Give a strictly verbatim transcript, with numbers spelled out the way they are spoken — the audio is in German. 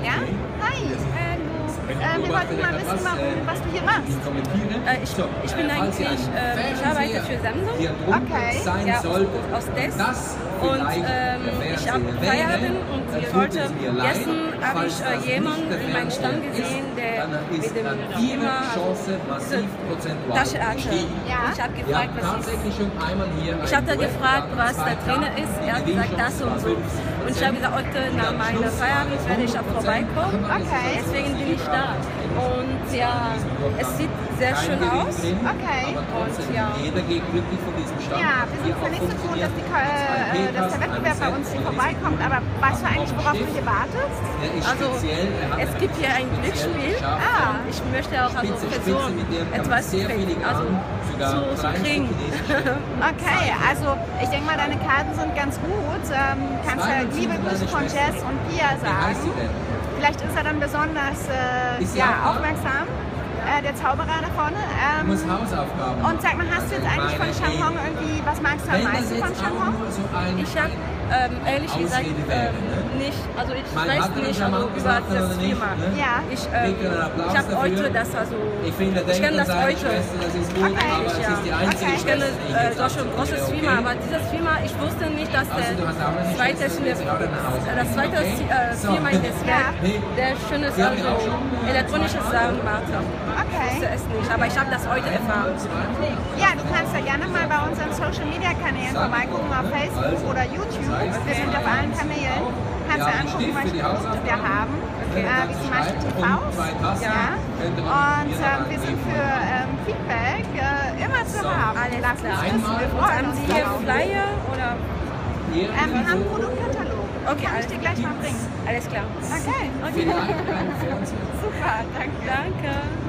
Ja? Hi. Äh, wir wollten mal wissen, warum, was du hier machst. Äh, ich, ich bin eigentlich, äh, ich arbeite für Samsung. Okay. Ja, aus, aus Des. Und ähm, ich habe Feierabend und ich wollte, gestern habe ich äh, jemanden in meinem Stand gesehen, der mit dem Firma Tasche hatte. Ja. Ich habe gefragt, was ist. Ich habe da gefragt, was da drin ist. Er hat gesagt, das und so. Und ich habe gesagt, heute nach meiner Feierabend werde ich auch vorbeikommen. Okay. Deswegen bin ich da. Und ja, es sieht sehr schön aus. Okay. Und ja. Ja, wir sind zwar nicht so gewohnt, dass, die, äh, dass der Wettbewerb bei uns hier vorbeikommt, aber weißt du eigentlich, worauf du hier wartest? Also, es gibt hier ein Glücksspiel. Ah. Ich möchte auch als Person etwas kriegen, also zu, zu kriegen. Okay, also ich denke mal, deine Karten sind ganz gut. Ähm, kannst ja liebe Grüße von Jess und Pia sagen. Vielleicht ist er dann besonders äh, ja, aufmerksam, äh, der Zauberer da vorne. Ähm, muss Hausaufgaben und sag mal, hast du jetzt eigentlich von Shanghong irgendwie, was magst du am meisten von Shanghong? Ich habe ähm, ehrlich gesagt ähm, nicht, also ich weiß nicht also über das Firma. Ja. Ich, ähm, ich habe heute das, also ich kenne das heute. Okay. Ich, ja. Okay. Ich kenne äh, so schon ein großes Firma, aber dieses Firma, ich wusste nicht, dass der zweite, das zweite äh, Firma in der Welt, der schönes also, elektronisches Sachen macht. Okay. Ich wusste es nicht, aber ich habe das heute erfahren. Ja, du kannst ja gerne mal bei unseren Social Media Kanälen vorbeigucken, auf Facebook oder YouTube. Wir sind auf allen Kanälen. Kannst du angucken, welche Produkte wir haben, okay. äh, wie zum Beispiel T Vs. Ja. Und ähm, wir sind für ähm, Feedback äh, immer zu haben. Alles Lass uns klar. wissen. Wir freuen Haben uns Sie hier drauf. Flyer oder? Ähm, wir haben einen Produktkatalog. Okay, Kann ich dir gleich mal bringen. Alles klar. Okay. Okay. Super, danke. Danke.